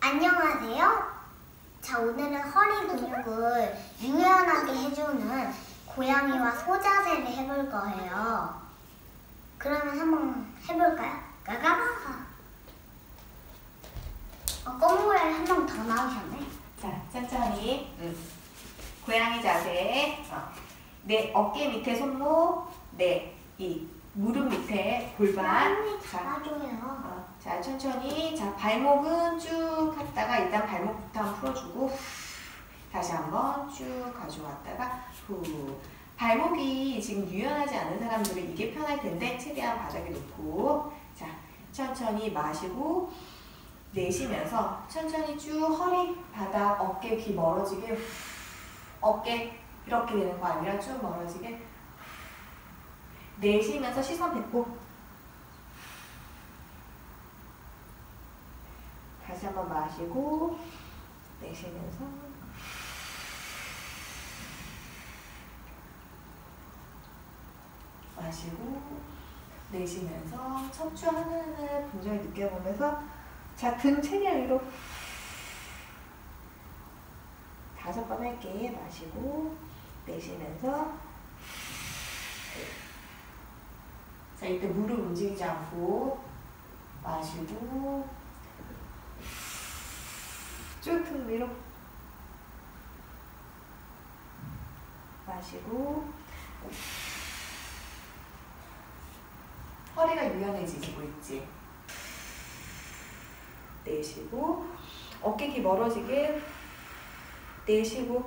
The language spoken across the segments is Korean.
안녕하세요. 자, 오늘은 허리 근육을 유연하게 해주는 고양이와 소자세를 해볼 거예요. 그러면 한번 해볼까요? 까까바. 검은 고양이 한 명 더 나오셨네. 자, 천천히. 고양이 자세. 내 어깨 밑에 손목, 이 무릎 밑에 골반. 잡아줘요. 자, 천천히. 자, 발목은 쭉 갔다가 일단 발목부터 한번 풀어주고 다시 한번 쭉 가져왔다가 후. 발목이 지금 유연하지 않은 사람들은 이게 편할 텐데 최대한 바닥에 놓고 자, 천천히 마시고 내쉬면서 천천히 쭉 허리, 바닥, 어깨, 귀 멀어지게 어깨 이렇게 되는 거 아니라 쭉 멀어지게 내쉬면서 시선 뱉고 다시 한번 마시고 내쉬면서 마시고 내쉬면서 척추 하늘하늘 분절히 느껴보면서 자, 등 최대한 위로 5번 할게. 마시고 내쉬면서 자, 이때 무릎 움직이지 않고 마시고 쭉 등 위로 마시고 허리가 유연해지고 있지. 내쉬고 어깨 귀 멀어지게 내쉬고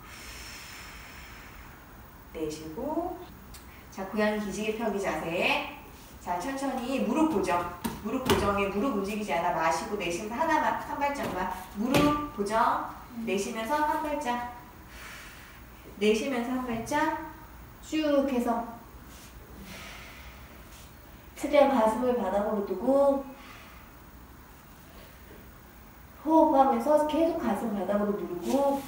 내쉬고 자, 고양이 기지개 펴기 자세. 자, 천천히 무릎 고정. 무릎 고정에 무릎 움직이지 않아. 마시고 내쉬면서 하나만 한 발짝만 무릎 고정. 내쉬면서 한 발짝 내쉬면서 한 발짝 쭉 해서 최대한 가슴을 바닥으로 두고 호흡하면서 계속 가슴 바닥으로 누르고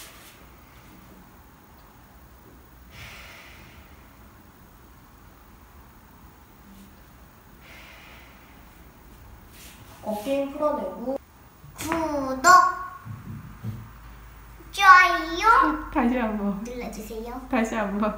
어깨 풀어내고 구독, 좋아요 다시 한번. 눌러주세요. 다시 한번.